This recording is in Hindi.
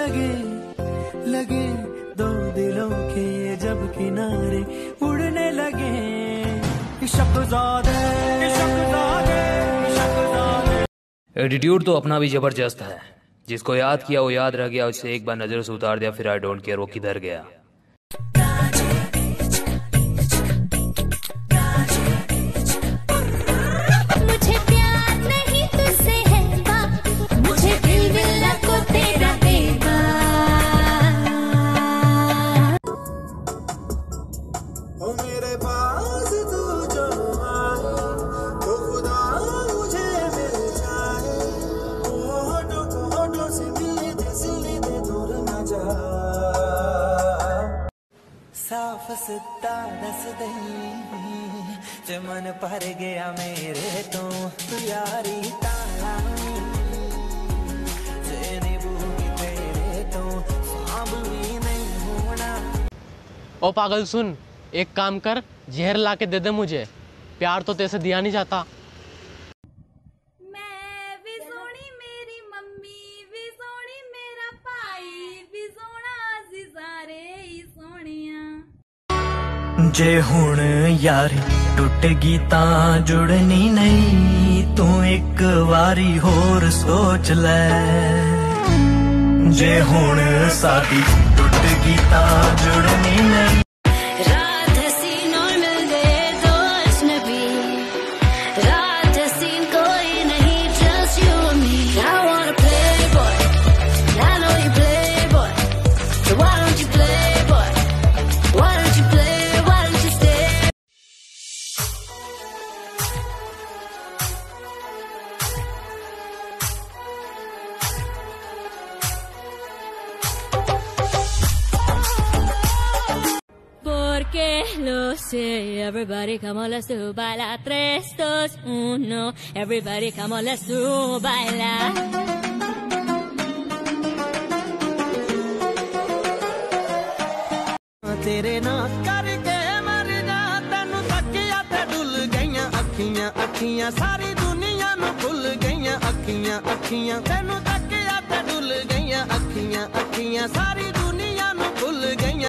लगे लगे दो दिलों के जब किनारे उड़ने लगे। एटीट्यूड तो अपना भी जबरदस्त है। जिसको याद किया वो याद रह गया, उससे एक बार नजर से उतार दिया फिर आई डोंट केयर वो किधर गया। मुझे प्यार नहीं तुझसे है बात, मुझे दिल मिलना को तेरा देगा। ओ मेरे पास तू जो आए तो खुदा मुझे मिल जाए। ओ होठों से मिलने दे दूर न जा। साफ सिद्धा दस दे जे मन भर गया मेरे तो यारी ताला जे निभूगी तेरे तो सांभ भी नहीं होना। ओ पागल सुन, एक काम कर, जहर ला के दे दे मुझे, प्यार तो तेरे से दिया नहीं जाता। मैं भी सोनी मेरी मम्मी भी सोनी मेरा भाई भी सोना सी सारे ही सोनिया। जे हुण यारी टुटगी तां जुड़नी नहीं, तू एक वारी होर सोच ले। जे हुण साडी टुटगी तां जुड़नी नहीं। रात हसीन और मिल गए दो अजनबी, रात हसीन कोई नहीं, just you and me. I wanna play boy, I know you play boy, so why don't you play boy, why don't you play, why don't you stay. Porque lo sé, everybody come on, let's do baila, 3, 2, 1, everybody come on, let's do baila. तेरे ना करके मर जा, तेनू तकिया ते डुल गईयां अखियां अखियां, सारी दुनिया नू भुल गईयां अखियां अखियां। तेनू तकिया ते डुल गईयां अखियां अखियां, सारी